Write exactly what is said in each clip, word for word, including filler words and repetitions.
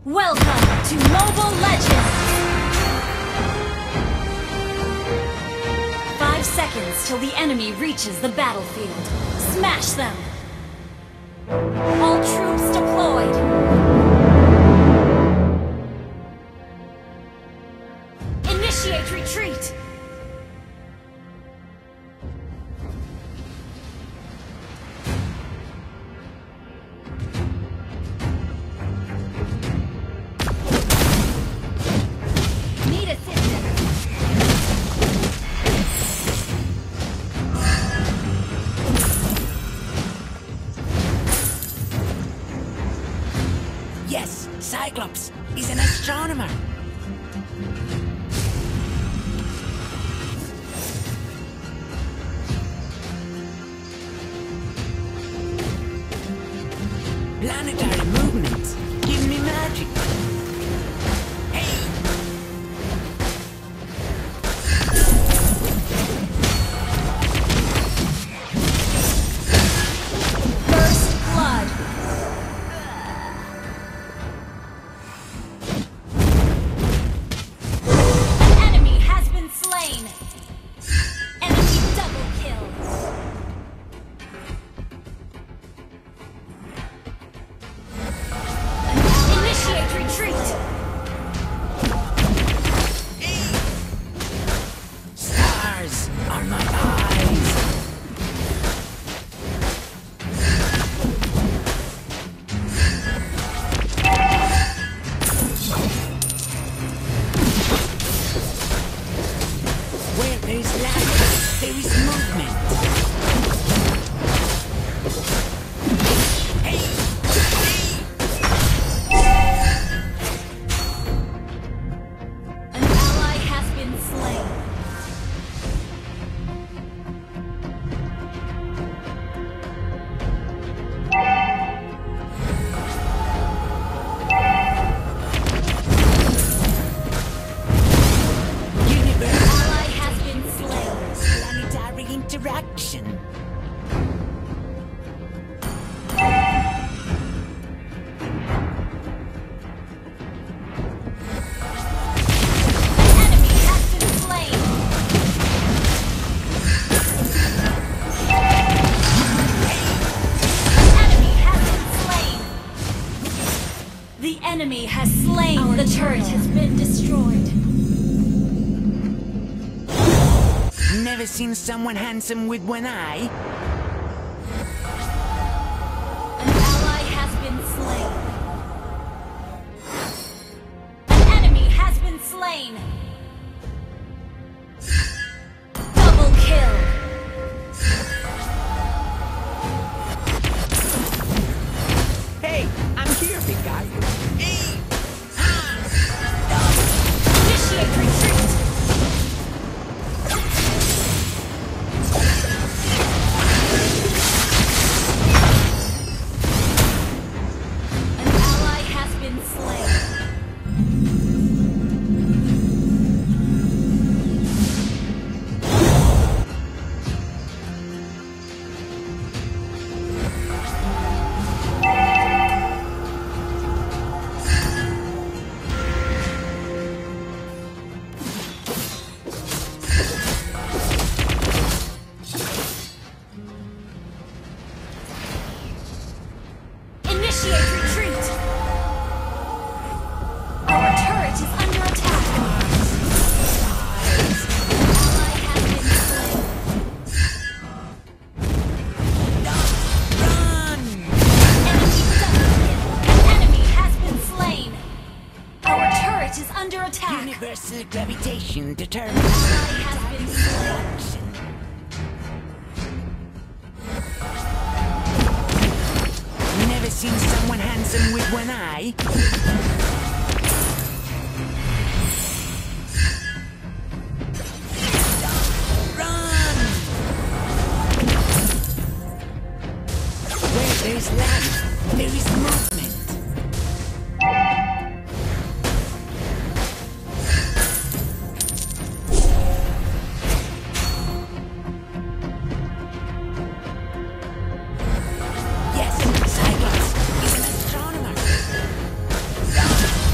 Welcome to Mobile Legends! Five seconds till the enemy reaches the battlefield. Smash them! All troops deployed! Initiate retreat! Need assistance! Yes, Cyclops is an astronomer. Planetary movements give me magic. Hey! First blood! An enemy has been slain! Enemy double kill! Initiate retreat! Stars are my eyes. Where there is light, there is movement. Hey! An ally has been slain. Universe Ally has been slain. planetary interaction. An enemy has been slain. An enemy has been slain. The enemy has slain. The turret has been destroyed. Never seen someone handsome with one eye. An ally has been slain. An enemy has been slain. Double kill. Hey, I'm here, big guy. Hey! Initiate retreat. An ally has been slain. Initiate retreat. Our turret is under attack. Ally has been slain. Run! Enemy double kill. Enemy has been slain. Our turret is under attack. Universal gravitation determines Ally has been slain. action. Never seen someone handsome with one eye. Run! Where there is life, there is movement. Yes, Cyclops is an astronomer.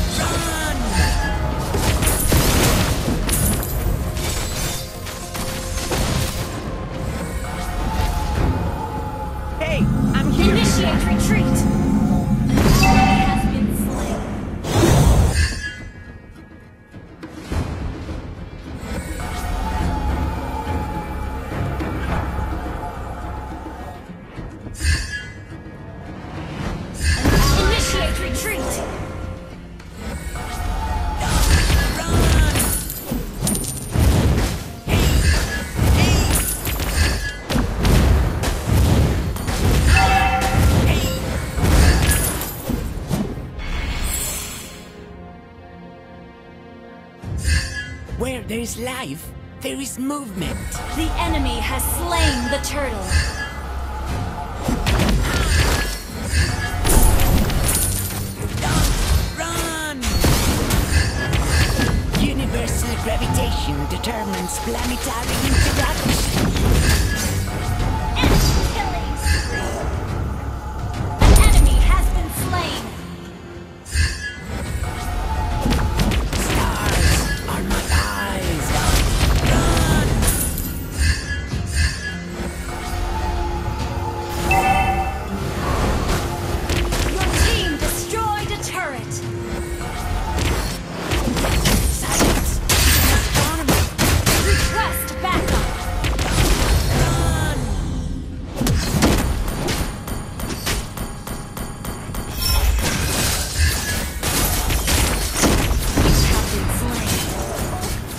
Where there is life, there is movement. The enemy has slain the turtle. Run! Universal gravitation determines planetary interaction. Enemy killing spree. An enemy has been slain. Stars are my eyes. Run! Your team destroyed a turret. Silence! Astronomer! Request backup. Run! You have been slain.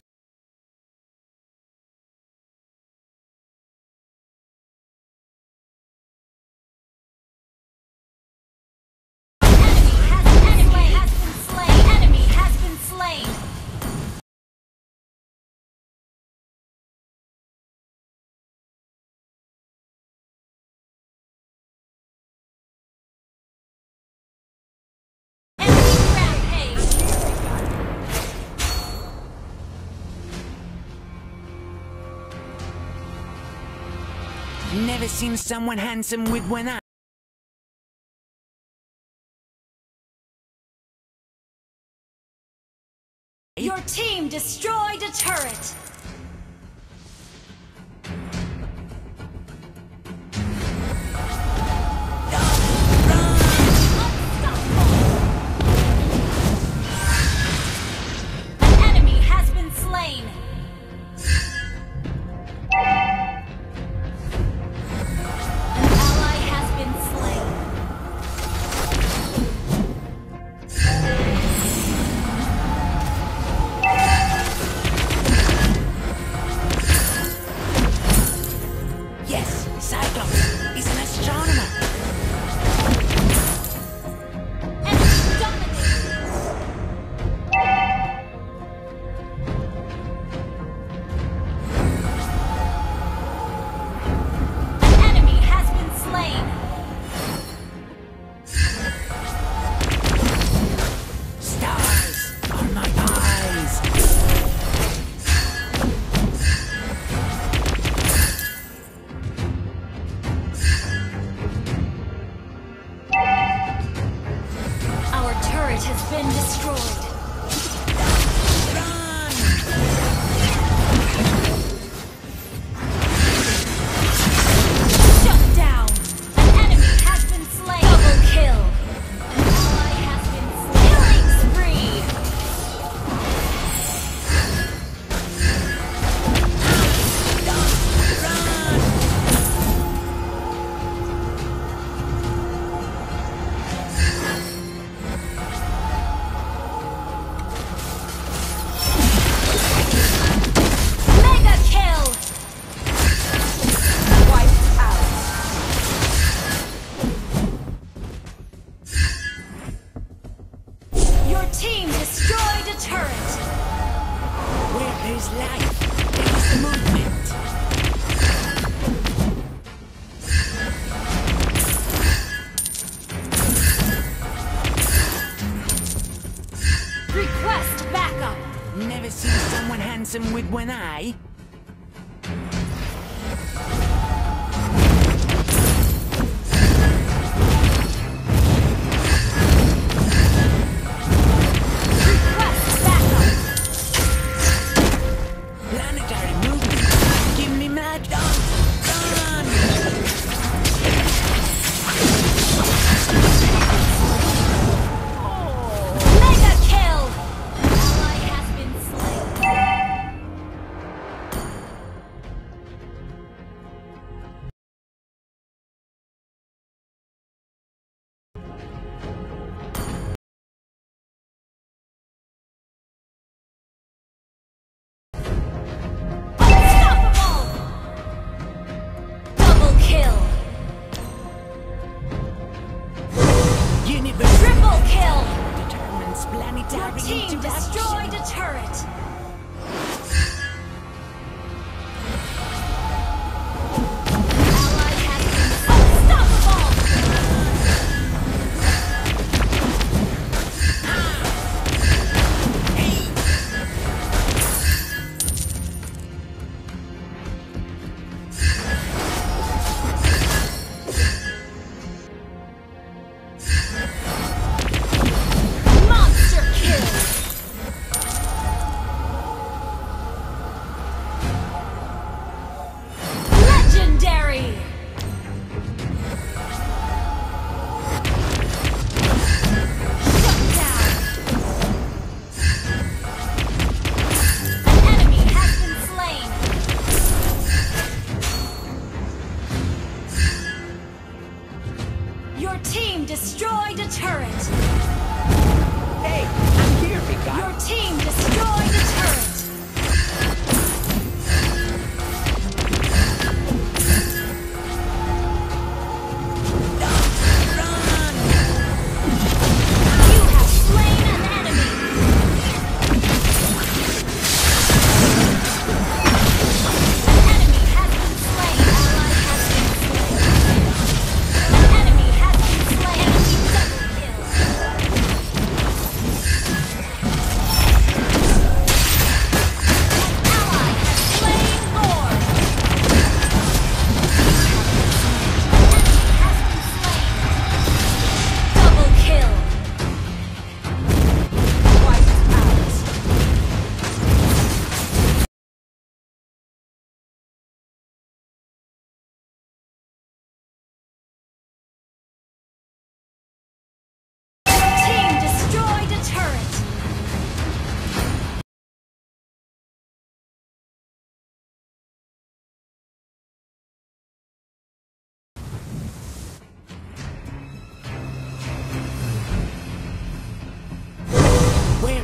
Enemy has been slain. Enemy has been slain. Enemy rampage. Never seen someone handsome with one eye. Your team destroyed a turret. An enemy has been slain. An ally has been slain. Yes, Cyclops is an astronomer. Enemy dominated. An enemy has been slain. Stars are my eyes. Our turret has been destroyed. Run! Shut down. An enemy has been slain. Double kill. An ally has been slain. Killing spree. Mega kill. Wiped out. Your team destroyed a turret. Where there is life, there is movement. Request backup. Never seen someone handsome with one eye. Request backup. Planetary movement. Give me mad dog. Run! Mega kill. An ally has been slain.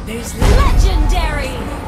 Legendary!